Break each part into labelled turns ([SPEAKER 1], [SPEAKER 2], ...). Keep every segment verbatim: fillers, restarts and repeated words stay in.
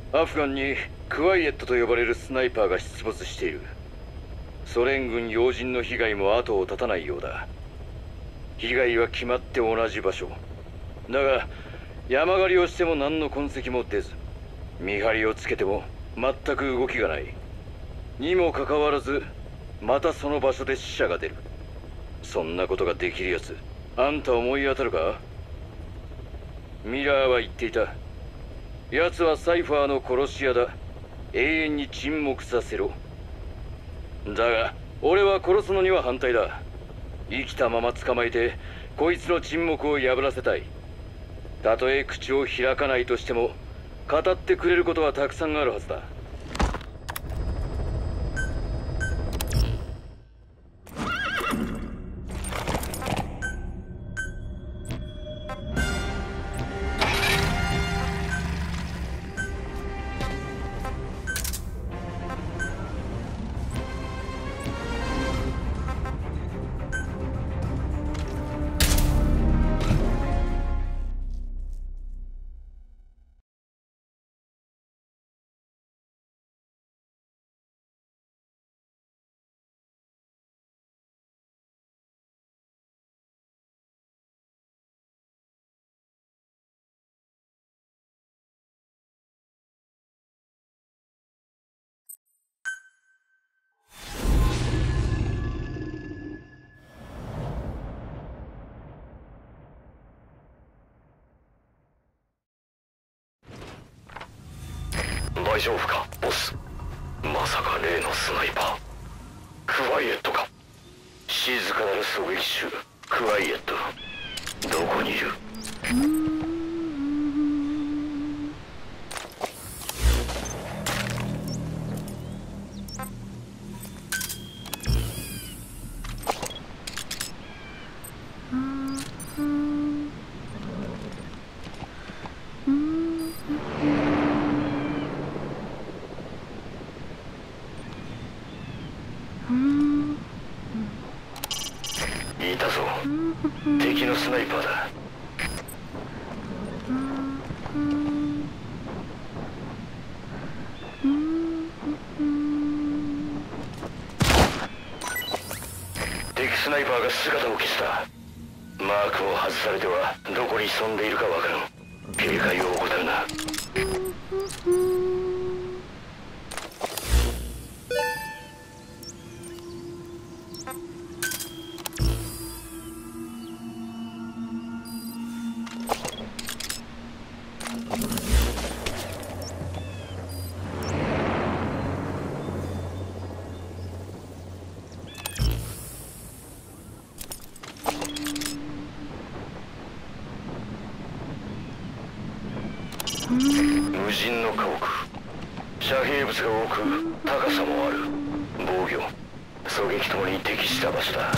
[SPEAKER 1] アフガンにクワイエットと呼ばれるスナイパーが出没している。ソ連軍要人の被害も後を絶たないようだ。被害は決まって同じ場所だが、山狩りをしても何の痕跡も出ず、見張りをつけても全く動きがない。にもかかわらずまたその場所で死者が出る。そんなことができるやつ、あんた思い当たるか？ミラーは言っていた。奴はサイファーの殺し屋だ。永遠に沈黙させろ。だが俺は殺すのには反対だ。生きたまま捕まえてこいつの沈黙を破らせたい。たとえ口を開かないとしても語ってくれることはたくさんあるはずだ。
[SPEAKER 2] 大丈夫かボス。まさか例のスナイパークワイエットか。静かなる狙撃手クワイエット、どこにいる？いたぞ、敵のスナイパーだ。敵スナイパーが姿を消した。マークを外されてはどこに潜んでいるかわからん。警戒を怠るな。無人の家屋、遮蔽物が多く高さもある。防御狙撃ともに適した場所だ。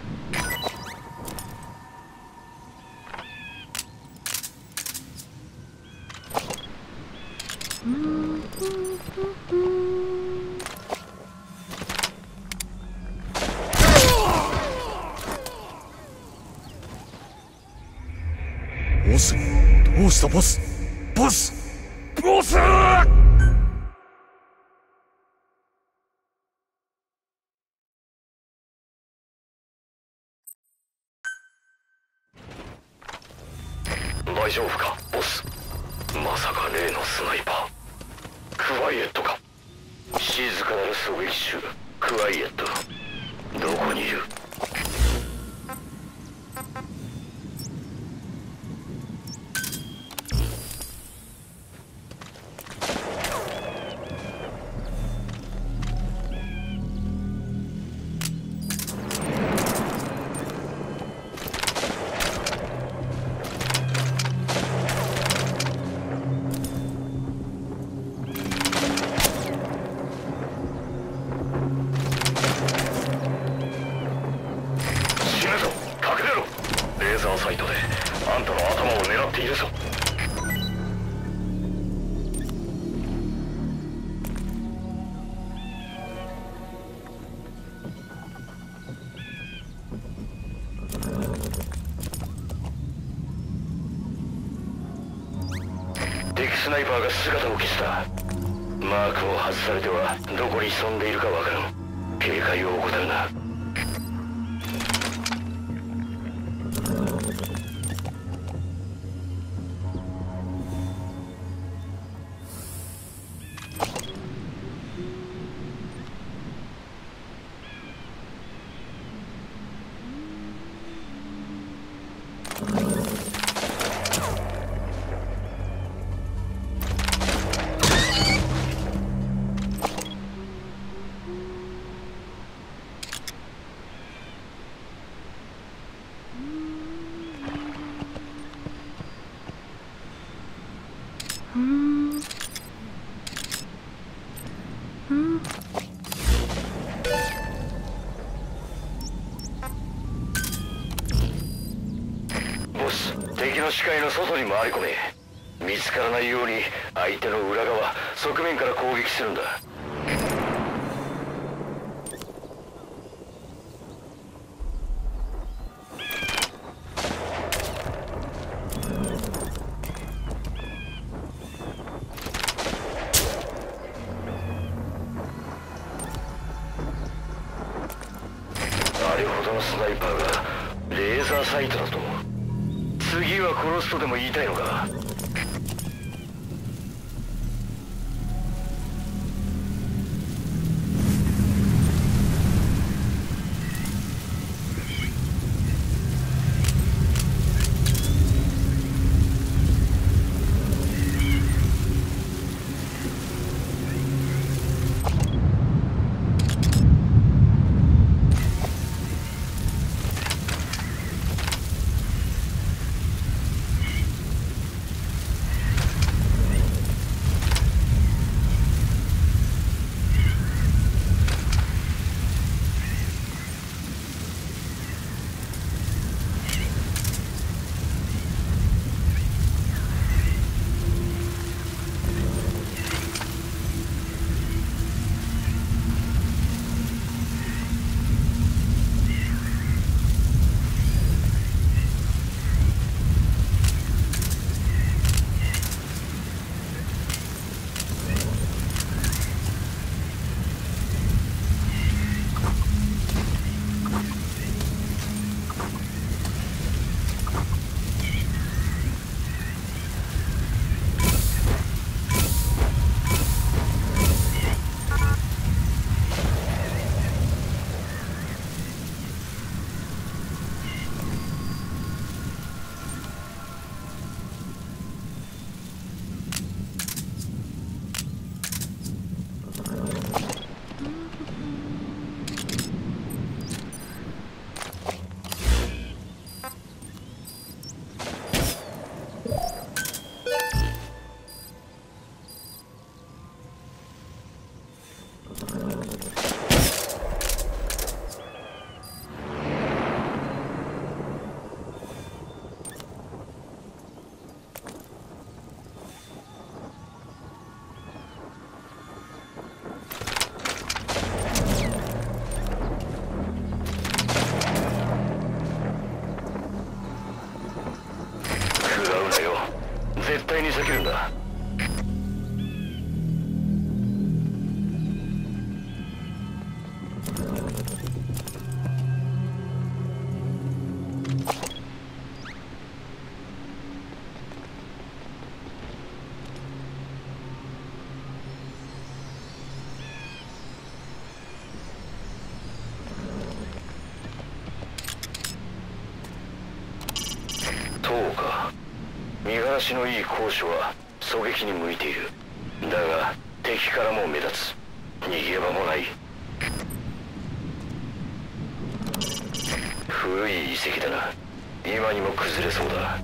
[SPEAKER 3] ボス、どうしたボス？ボス！ボス！
[SPEAKER 2] 大丈夫かボス。まさか例のスナイパークワイエットか。静かなる狙撃手クワイエット、どこにいる？ ナイパーが姿を消した。マークを外されてはどこに潜んでいるかわからん。警戒を怠るな。敵の視界の外に回り込め。見つからないように相手の裏側、側面から攻撃するんだ。あれほどのスナイパーがレーザーサイトだと。次は殺すとでも言いたいのか。絶対に避けるんだ。そうか。見晴らしのいい高所は狙撃に向いている。だが敵からも目立つ。逃げ場もない。古い遺跡だな。今にも崩れそうだ。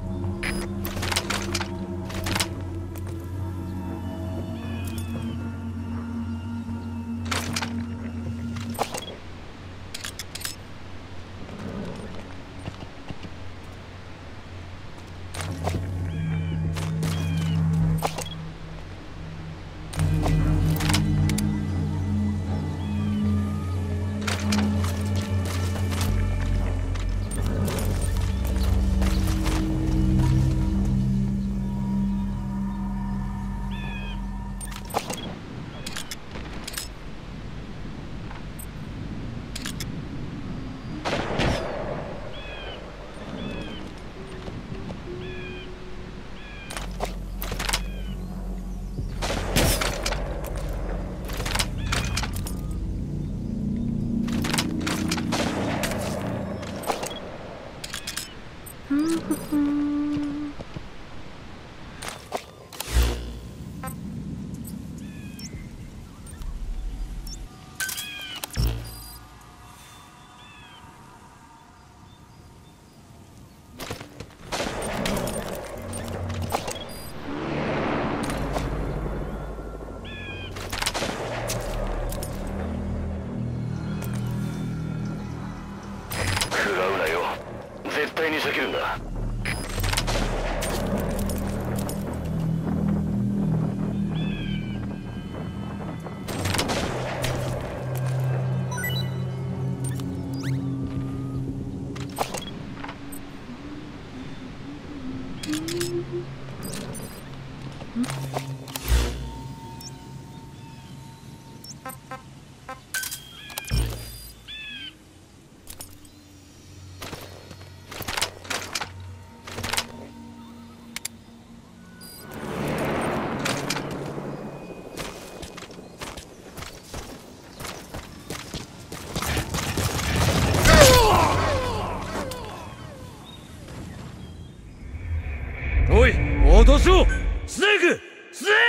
[SPEAKER 3] おい、脅そう。スネーク、スネー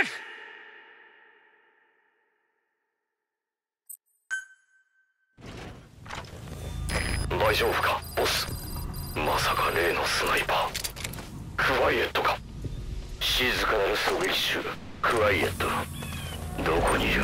[SPEAKER 3] ク。
[SPEAKER 2] 大丈夫かボス。まさか例のスナイパークワイエットか。静かなる狙撃手クワイエット、どこにいる？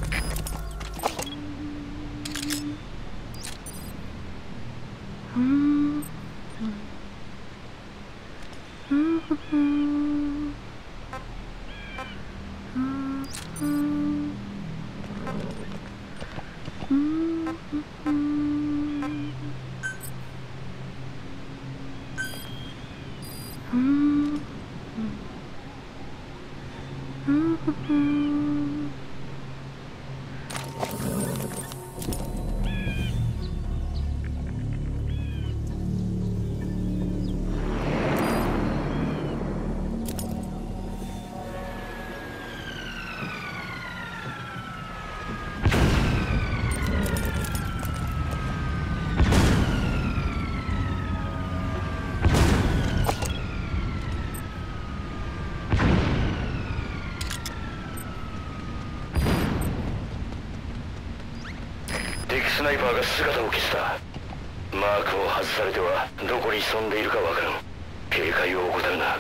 [SPEAKER 2] 敵スナイパーが姿を消した。マークを外されてはどこに潜んでいるかわからん。警戒を怠るな。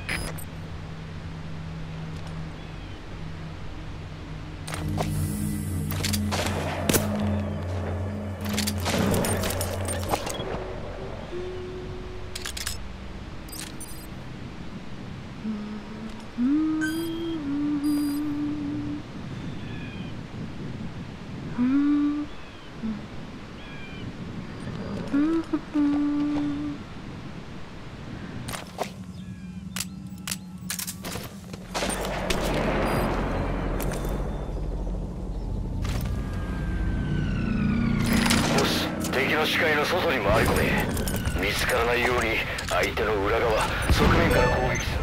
[SPEAKER 2] 敵の視界の外に回り込め、見つからないように相手の裏側側面から攻撃す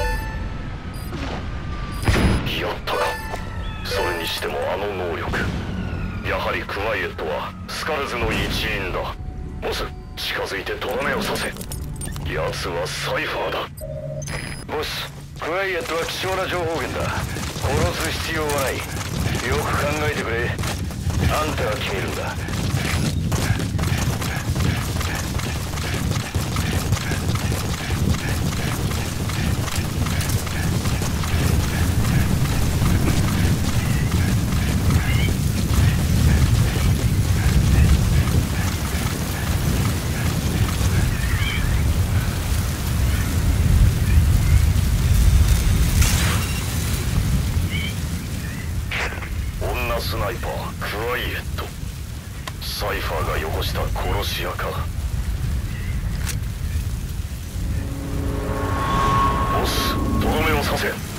[SPEAKER 2] る。やったか。それにしてもあの能力、やはりクワイエットはスカルズの一員だ。ボス、近づいてとどめを刺せ。奴はサイファーだ。ボス、クワイエットは貴重な情報源だ。殺す必要はない。よく考えてくれ。あんたが決めるんだ。スナイパークワイエット、サイファーがよこした殺し屋か。ボス、とどめを刺せ。